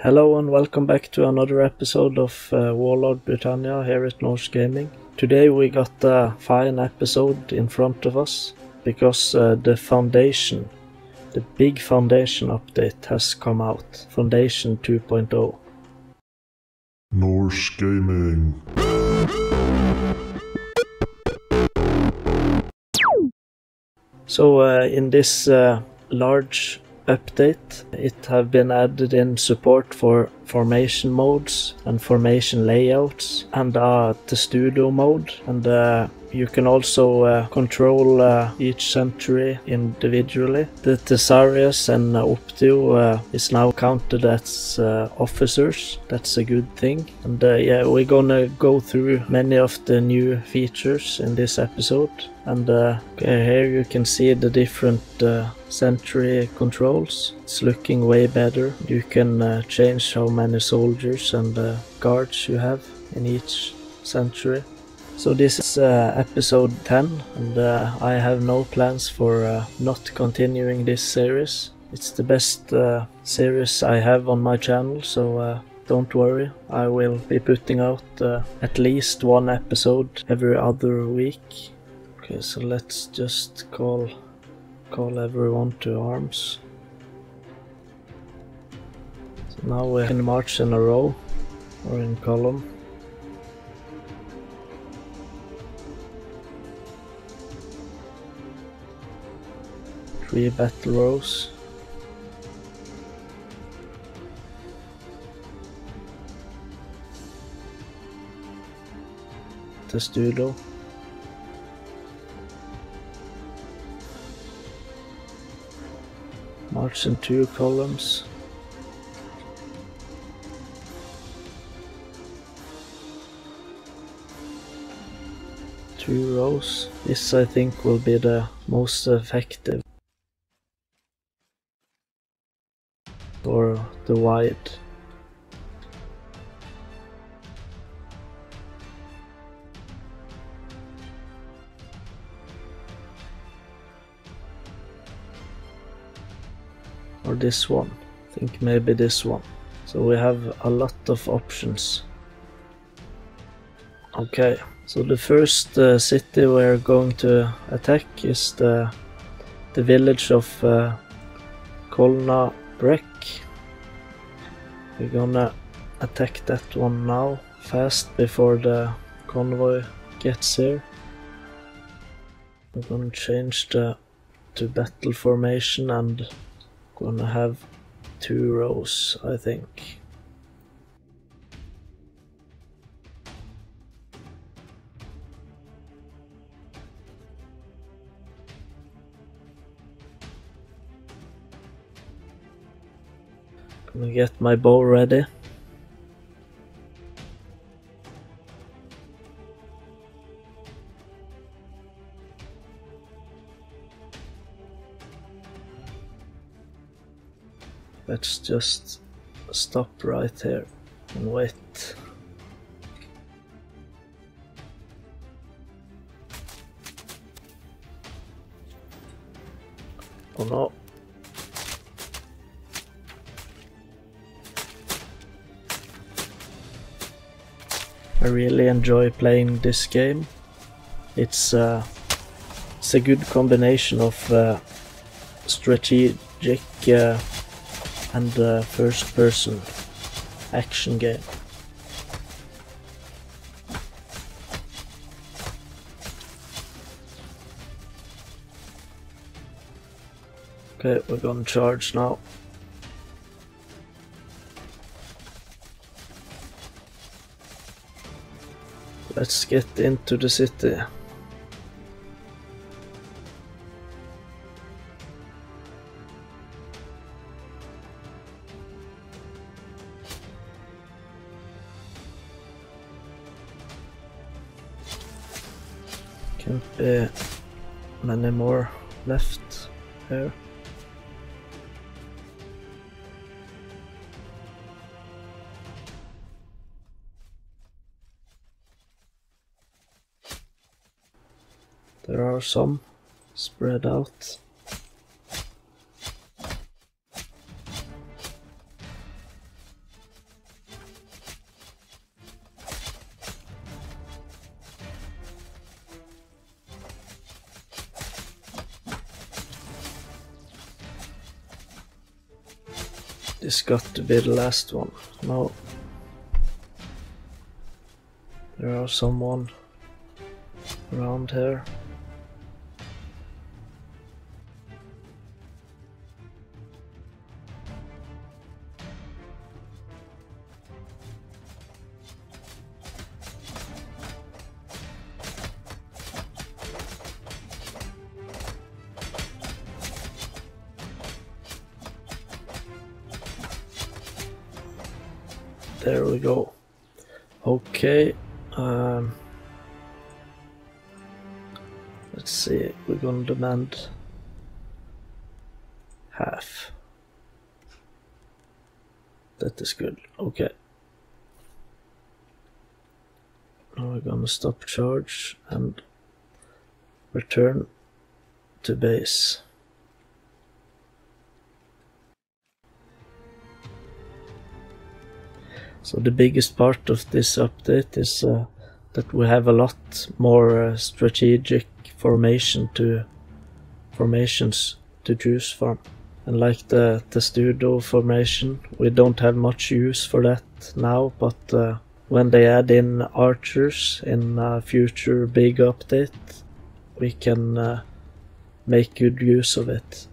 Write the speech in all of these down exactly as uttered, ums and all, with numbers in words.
Hello and welcome back to another episode of uh, Warlord Britannia here at Norse Gaming. Today we got a fine episode in front of us because uh, the foundation, the big foundation update has come out. Foundation two point oh. Norse Gaming. So uh, in this uh, large update, it have been added in support for formation modes and formation layouts and uh, the studio mode, and uh, you can also uh, control uh, each century individually. The Thesarius and uh, Optio uh, is now counted as uh, officers. That's a good thing. And uh, yeah, we're gonna go through many of the new features in this episode. And uh, here you can see the different uh, century controls. It's looking way better. You can uh, change how many soldiers and uh, guards you have in each century. So this is uh, episode ten, and uh, I have no plans for uh, not continuing this series. It's the best uh, series I have on my channel, so uh, don't worry. I will be putting out uh, at least one episode every other week. Okay, so let's just call call everyone to arms. So now we can march in a row or in column. Three battle rows. Testudo. March in two columns. Two rows. This I think will be the most effective. Or the wide. Or this one. I think maybe this one. So we have a lot of options. Okay, so the first uh, city we're going to attack is the the village of uh, Kolna Breck. We're gonna attack that one now, fast, before the convoy gets here. We're gonna change the to battle formation and gonna have two rows, I think. Gonna get my bow ready. Let's just stop right here and wait. Oh no. I really enjoy playing this game. It's, uh, it's a good combination of uh, strategic uh, and uh, first-person action game. Okay, we're gonna charge now. Let's get into the city. Can't be many more left here. There are some spread out. This got to be the last one. No. There are someone around here. There we go. Okay. Um, let's see. We're gonna demand half. That is good. Okay. Now we're gonna stop charge and return to base. So the biggest part of this update is uh, that we have a lot more uh, strategic formation to formations to choose from. And like the testudo formation, we don't have much use for that now, but uh, when they add in archers in a future big update, we can uh, make good use of it.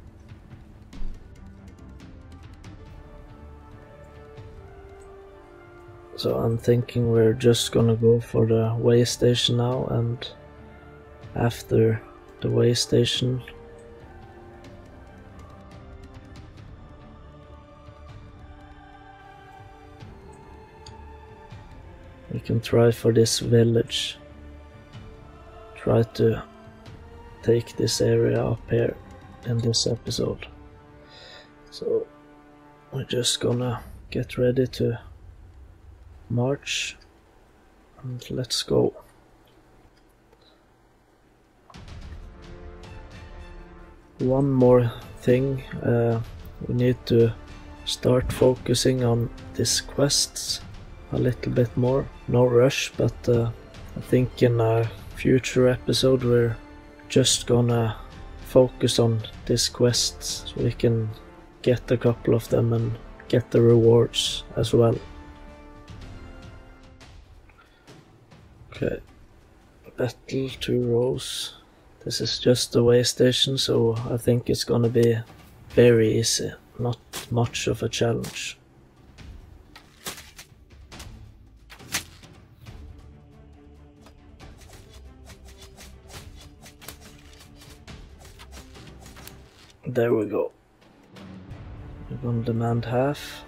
So I'm thinking we're just gonna go for the way station now, and after the way station we can try for this village. Try to take this area up here in this episode. So we're just gonna get ready to march and let's go. One more thing, uh, we need to start focusing on these quests a little bit more. No rush, but uh, I think in a future episode we're just gonna focus on these quests so we can get a couple of them and get the rewards as well. Okay, battle two rows. This is just a way station, so I think it's gonna be very easy, not much of a challenge. There we go. We're gonna demand half.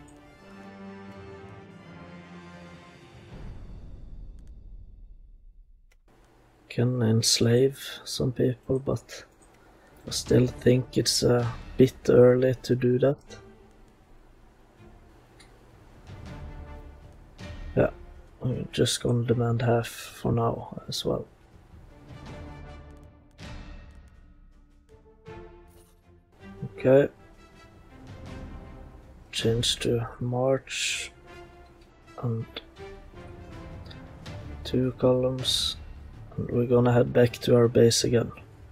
Can enslave some people, but I still think it's a bit early to do that. Yeah, I'm just gonna demand half for now as well. Okay. Change to march and two columns. We're gonna head back to our base again.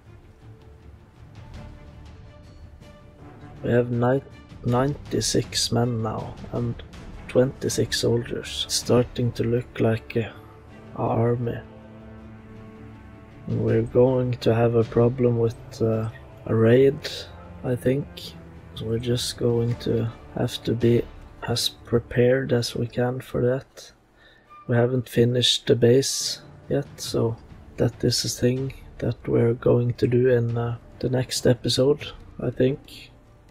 We have ninety-six men now and twenty-six soldiers. It's starting to look like a, a army. And we're going to have a problem with uh, a raid, I think. So we're just going to have to be as prepared as we can for that. We haven't finished the base yet, so that is a thing that we're going to do in uh, the next episode, I think.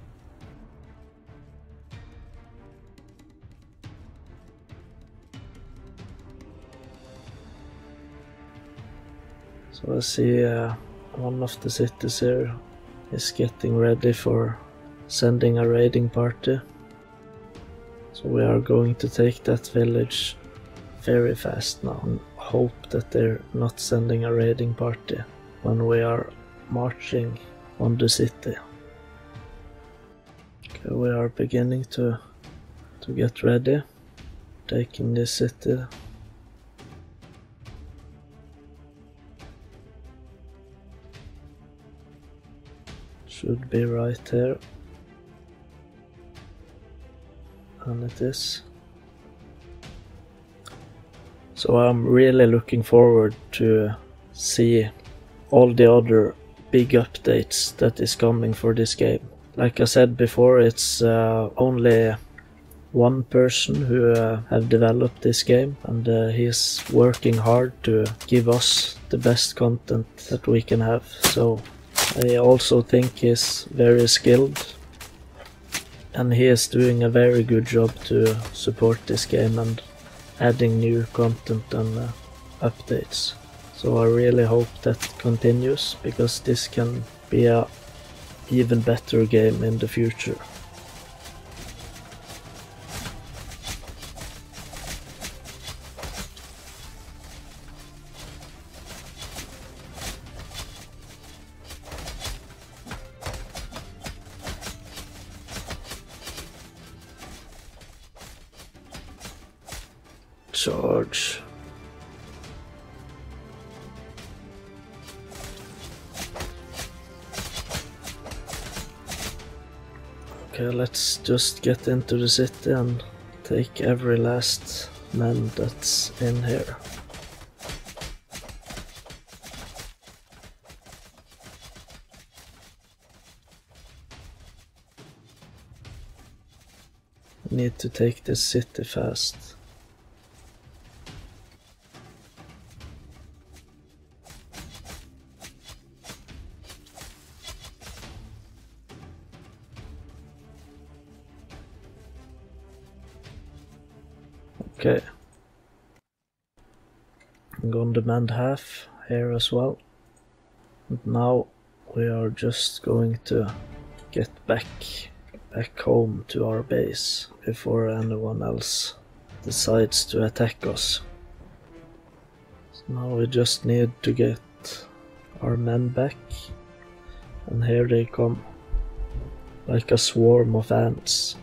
So I see uh, one of the cities here is getting ready for sending a raiding party. So we are going to take that village very fast now and hope that they're not sending a raiding party when we are marching on the city. Okay, we are beginning to to get ready, taking this city. Should be right here. and it is. So I'm really looking forward to see all the other big updates that is coming for this game. Like I said before, it's uh, only one person who uh, have developed this game, and uh, he's working hard to give us the best content that we can have. So I also think he's very skilled, and he is doing a very good job to support this game and adding new content and uh, updates. So I really hope that continues, because this can be a even better game in the future. Charge. Okay, let's just get into the city and take every last man that's in here. We need to take this city fast. Okay, I'm going to demand half here as well. And now we are just going to get back back home to our base before anyone else decides to attack us. So now we just need to get our men back, and here they come, like a swarm of ants.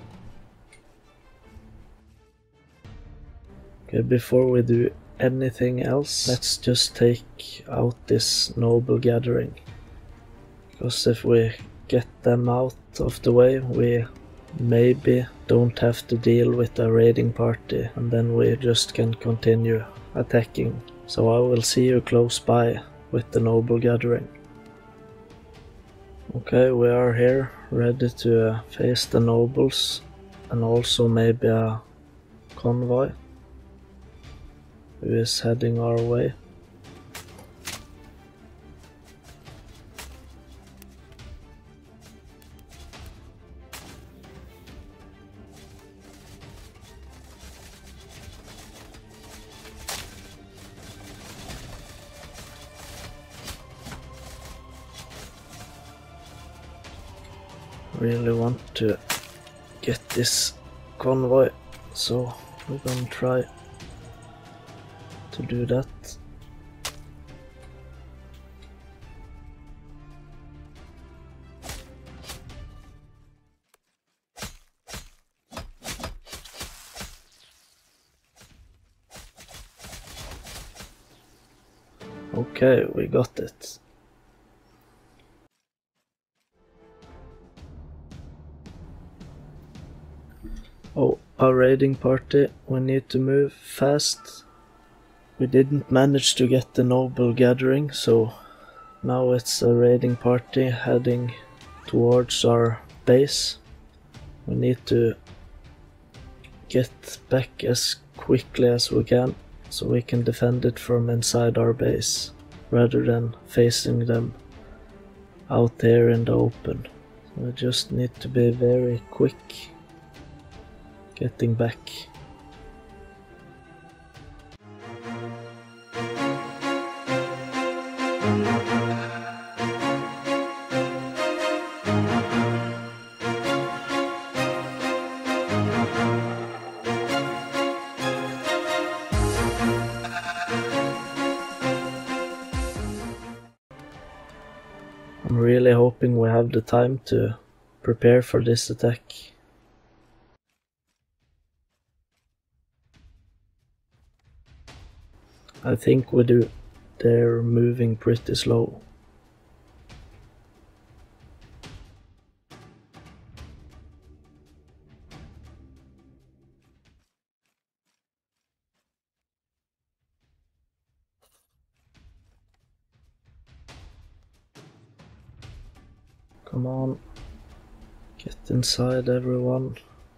Okay, before we do anything else, let's just take out this noble gathering. Because if we get them out of the way, we maybe don't have to deal with a raiding party, and then we just can continue attacking. So I will see you close by with the noble gathering. Okay, we are here, ready to face the nobles, and also maybe a convoy who is heading our way. Really want to get this convoy, so we're gonna try to do that. Okay, we got it. Oh, our raiding party, we need to move fast. We didn't manage to get the noble gathering, so now it's a raiding party heading towards our base. We need to get back as quickly as we can, so we can defend it from inside our base, rather than facing them out there in the open. So we just need to be very quick getting back. I'm really hoping we have the time to prepare for this attack. I think we do. They're moving pretty slow. Come on. Get inside, everyone.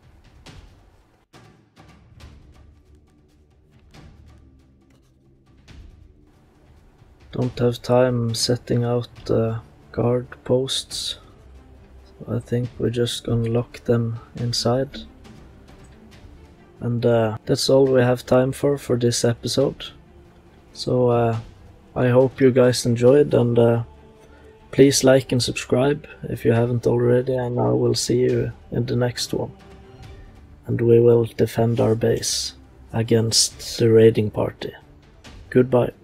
Don't have time setting out the guard posts. So I think we're just gonna lock them inside. And uh, that's all we have time for for this episode. So uh, I hope you guys enjoyed, and uh, please like and subscribe if you haven't already, and I will see you in the next one. And we will defend our base against the raiding party. Goodbye.